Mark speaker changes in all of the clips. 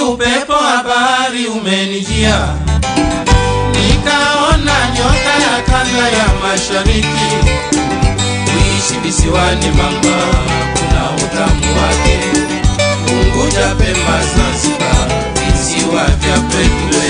Speaker 1: upepo wa bahari umenijia, nikaona nyota ya kanda ya mashariki. Kuishi visiwani mama kuna utamu wake, Unguja, Pemba, Zanzibar, visiwa vya kwetu.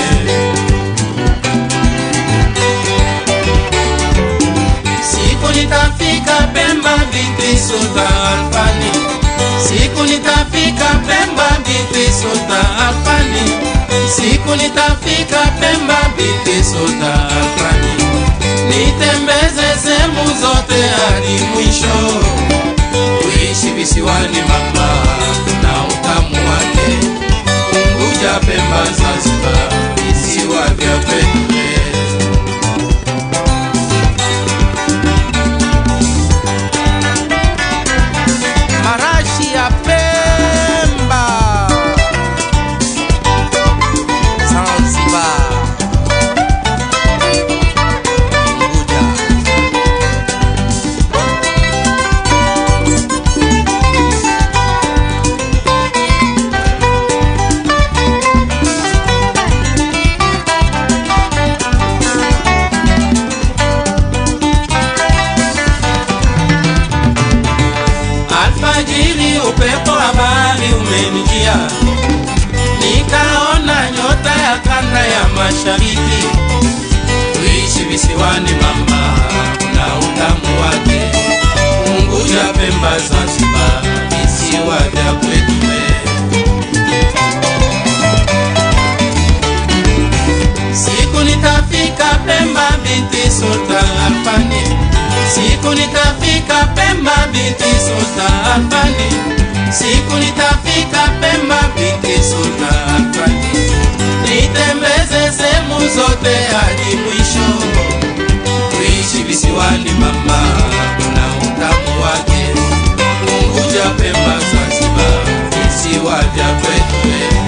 Speaker 1: Siku nitafika Pemba binti Sultan Alfani, siku nitafika Pemba binti Sultan Alfani, siku nitafika Pemba binti Sultan Alfani. Nitembeze sehemu zote hadi mwisho. Kuishi visiwani mama na utamu wake, Unguja, Pemba, Zanzibar, visiwa vya kwetu.
Speaker 2: Marashi ya Pemba, Zanzibar, Unguja.
Speaker 1: Alfajiri upepo wa bahari umenijia, nikaona nyota ya kanda ya mashariki. Kuishi visiwani mama kuna utamu wake, Unguja, Pemba, Zanzibar, visiwa vya kwetu. Siku nitafika Pemba binti Sultan Alfani, siku nitafika Pemba binti Sultan Alfani, siku nitafika Pemba binti Sultan Alfani. Nitembeze sehemu zote hadi mwisho. Kuishi visiwani mama kuna utamu wake, Unguja, Pemba, Zanzibar, visiwa vya kwetu.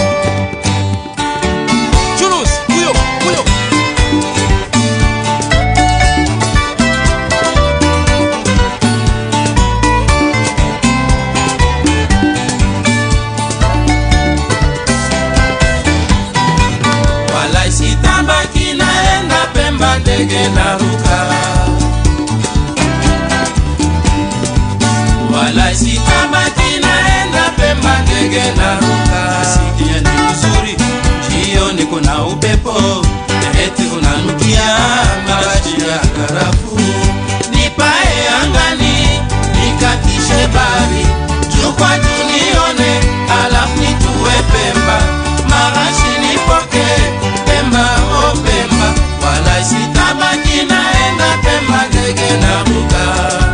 Speaker 1: Sitabaki naenda Pemba, ndege naruka. Wala sitabaki naenda Pemba, ndege naruka. Sikia ni uzuri, jioni kuna upepo, eti unanukia marashi ya karafu. Nipae angani, nikatishe bari, juu kwa juu nione, alafu nitue Pemba. Marashi nipoke Pemba, oh Pemba. Wala sitabaki naenda Pemba, ndege naruka.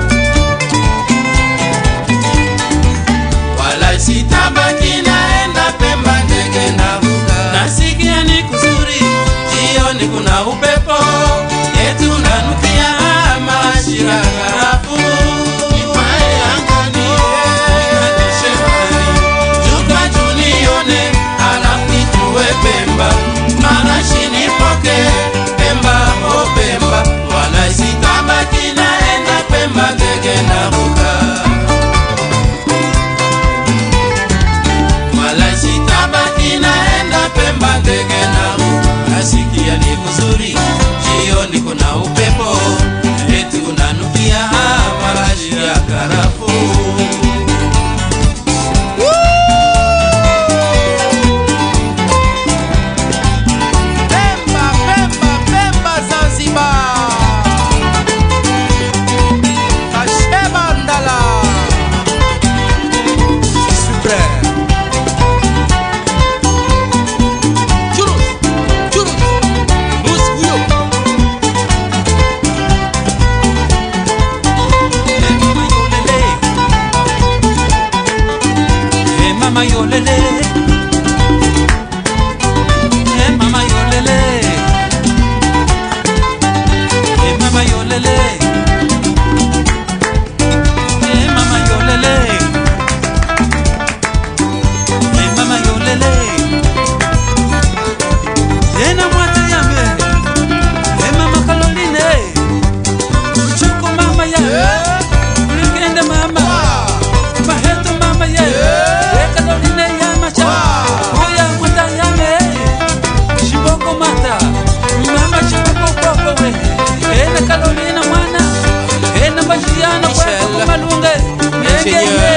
Speaker 1: Wala sitabaki naenda Pemba, ndege naruka. Nasikia ni kuzuri, jioni kuna upepo, eti unanukia marashi ya karafu. Nipae angani, nikatishe bari, juu kwa juu nione, alafu nitue Pemba. Marashi nipoke Pemba, oh Pemba. Wala sitabaki naenda Pemba, ndege naruka. Wala sitabaki naenda Pemba, ndege naruka. Nasikia ni kuzuri, jioni kuna upepo, eti unanukia marashi ya karafu. Mama yolele, mama yolele, mama yolele, mama yolele, mama yolele. Yena mwate yambe, mama Caroline, chuko mama ya, mama, maheto mama ya. Caroline ya Seigneur.